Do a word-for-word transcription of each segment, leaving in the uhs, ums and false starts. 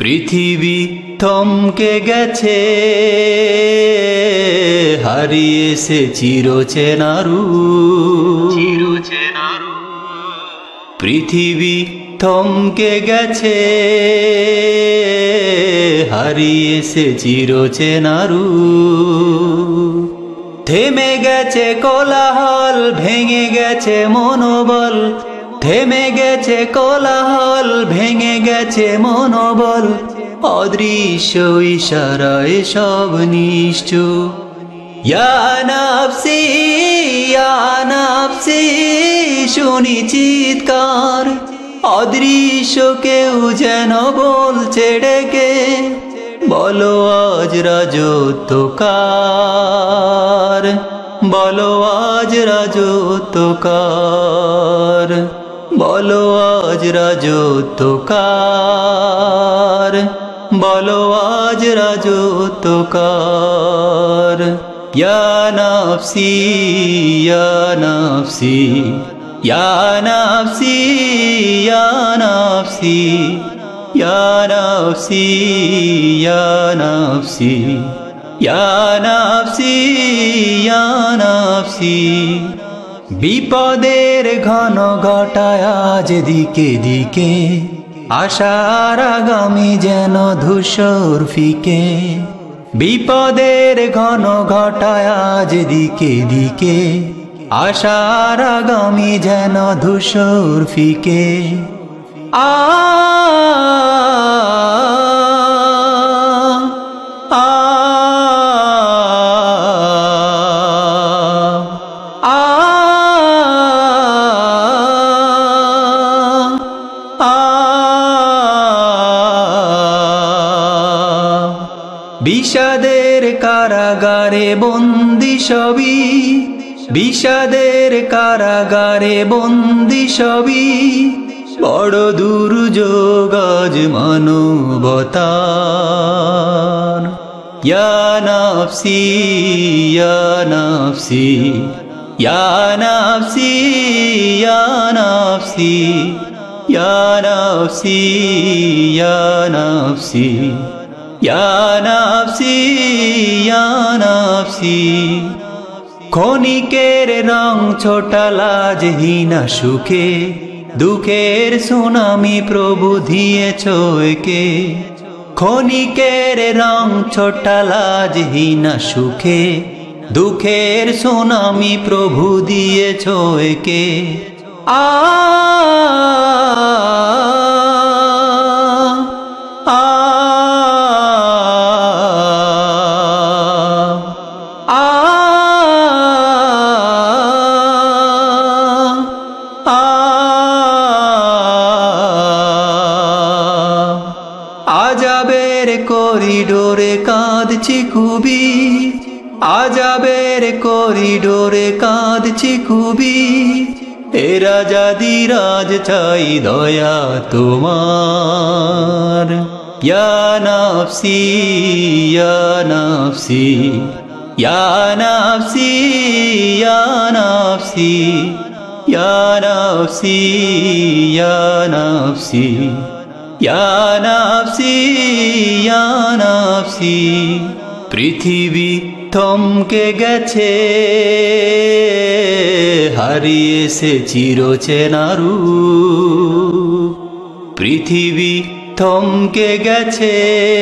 পৃথিবী থমকে গেছে, হারিয়েছে চিরচেনা রূপ। পৃথিবী থমকে গেছে, হারিয়েছে চিরচেনা রূপ। থেমে গেছে কোলাহল, ভেঙে গেছে মনোবল। থেমে গেছে কোলাহল, ভেঙে গেছে মনোবল। অদৃশ্য ইশারায় সব নিশ্চুপ। ইয়া নাফসি ইয়া নাফসি, শুনি চিৎকার। অদৃশ্য কেউ যেন বলছে ডেকে, বলো আজ রাজত্ব কার, বলো আজ রাজত্ব কার, বলো আজ রাজত্ব কার, বলো আজ রাজত্ব কার। ইয়া নাফসি ইয়া নাফসি, ইয়া নাফসি ইয়া নাফসি, ইয়া নাফসি ইয়া নাফসি, ইয়া নাফসি ইয়া নাফসি। বিপদের ঘন ঘটায় আজ দিকে দিকে, আশার আগামী যেন ধূসর ফিকে। বিপদের ঘন ঘটায় আজ দিকে দিকে, আশার আগামী যেন ধূসর ফিকে। আ আ বিষাদের কারাগারে বন্দি সবই, বিষাদের কারাগারে বন্দি সবই। বড় দুর্যোগ আজ মানবতার। ইয়া নাফসি ইয়া নাফসি, ইয়া নাফসি ইয়া নাফসি, ইয়া নাফসি ইয়া নাফসি, ইয়া নাফসি ইয়া নাফসি। ক্ষণিকের রং ছোটা লাজহীনা সুখে, দুঃখের সুনামি প্রভু দিয়েছ একে। ক্ষণিকের রং ছোটা লাজহীনা সুখে, দুঃখের সুনামি প্রভু দিয়েছ একে। আ আ আজাবের করিডোরে কাঁদছি খুবই, আজাবের করিডোরে কাঁদছি খুবই। এ রাজাদিরাজ চাই দয়া তোমার। ইয়া নাফসি ইয়া নাফসি, ইয়া নাফসি ইয়া নাফসি, ইয়া নাফসি ইয়া নাফসি, ইয়া নাফসি ইয়া নাফসি। পৃথিবী থমকে গেছে, হারিয়েছে চিরচেনা রূপ। পৃথিবী থমকে গেছে,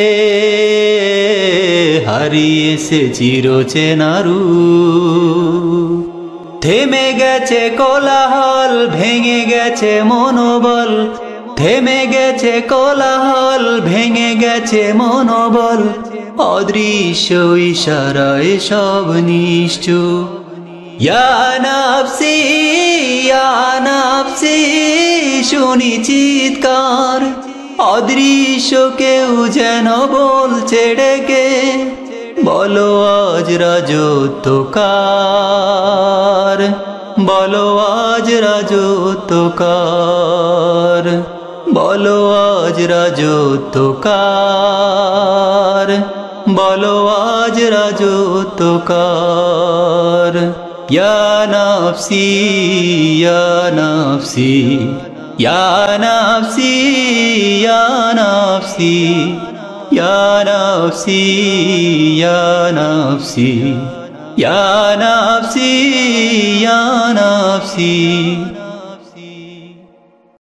হারিয়েছে চিরচেনা রূপ। থেমে গেছে কোলাহল, ভেঙে গেছে মনোবল। থেমে গেছে কোলাহল, ভেঙে গেছে মনোবল। অদৃশ্য ইশারায় সব নিশ্চুপ। ইয়া নাফসি ইয়া নাফসি, শুনি চিৎকার। অদৃশ্য কেউ যেন বলছে ডেকে, বলো আজ রাজত্ব কার, বলো আজ রাজত্ব কার, বলো আজ রাজত্ব কার, বলো আজ রাজত্ব কার। ইয়া নাফসি ইয়া নাফসি, ইয়া নাফসি ইয়া নাফসি। नफ्सी या नफ्सी या नफ्सी या नफ्सी या नफ्सी।